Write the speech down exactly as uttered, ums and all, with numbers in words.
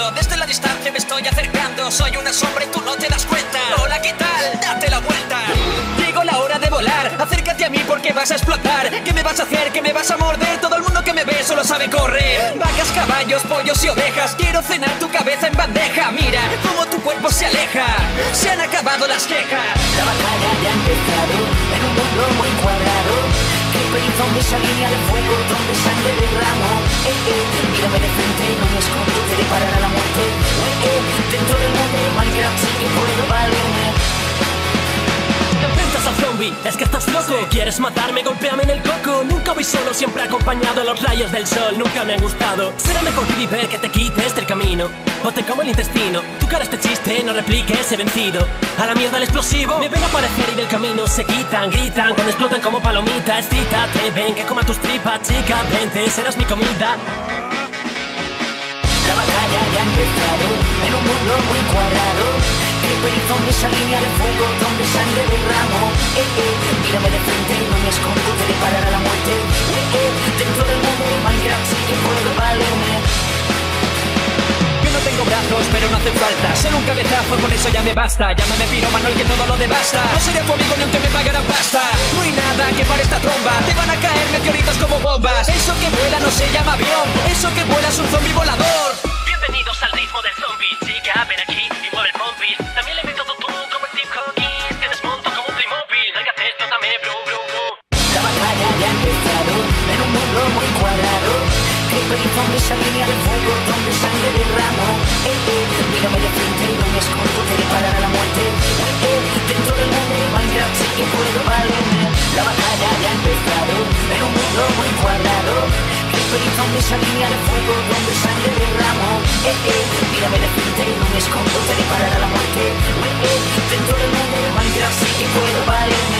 buscando. Desde la distancia me estoy acercando. Soy una sombra y tú no te das cuenta. Hola, ¿qué tal? Date la vuelta. Llegó la hora de volar. Acércate a mí porque vas a explotar. ¿Qué me vas a hacer? ¿Qué me vas a morder? Todo el mundo que me ve solo sabe correr. Vacas, caballos, pollos y ovejas. Quiero cenar tu cabeza en bandeja. Mira cómo tu cuerpo se aleja. Se han acabado las quejas. La batalla ya ha empezado en un mundo muy cuadrado. Creeper y zombies a línea de fuego donde sangre derramo. Eh, eh, mírame de frente, no me escondo, te deparará la muerte. Eh, eh, dentro del mundo de Minecraft sí que puedo valerme. ¿Te enfrentas al zombie? ¿Es que estás loco? ¿Quieres matarme? Golpéame en el coco. Nunca voy solo, siempre acompañado a los rayos del sol. Nunca me han gustado. Será mejor que ver que te quites del camino o te como el intestino. Tu cara este chiste, no repliques, he vencido. A la mierda el explosivo. Me ven a aparecer y del camino se quitan, gritan cuando explotan como palomitas. Excítate, ven que coma tus tripas, chica, vente, serás mi comida. La batalla ya ha empezado en un mundo muy cuadrado. Creeper y zombies a línea de fuego donde sangre derramo. Eh, eh, mírame de frente, no me escondo, te deparará la muerte. Eh, eh, dentro del mundo de Minecraft sí que puedo valerme. Yo no tengo brazos, pero no hace falta. Ser un cabezazo, con eso ya me basta. Llámame piromano, el que todo lo devasta. No seré tu amigo ni aunque me pagaran pasta. No hay nada que pare esta tromba. Te van a caer meteoritos como bombas. Eso que vuela no se llama avión. Eso que vuela es un zombie volador. Bienvenidos al ritmo del zombie. Chica, ven aquí y mueve el pompis. También le meto tú como el Steve Hawkins. Te desmonto como un Playmobil. Lárgate, explótame, bro, bro, bro. La batalla ya ha empezado en un mundo muy cuadrado. Creeper y zombies a línea de fuego donde sangre derramo. Eh, eh, mírame de frente, no me escondo, te deparará la muerte. Eh, eh, dentro del mundo de Minecraft sí que puedo valerme. La batalla ya ha empezado en un mundo muy cuadrado. Creeper y zombies a línea de fuego donde sangre derramo. Eh, eh, mírame de frente, no me escondo, te deparará la muerte. Eh, eh, dentro del mundo de Minecraft sí que puedo valerme.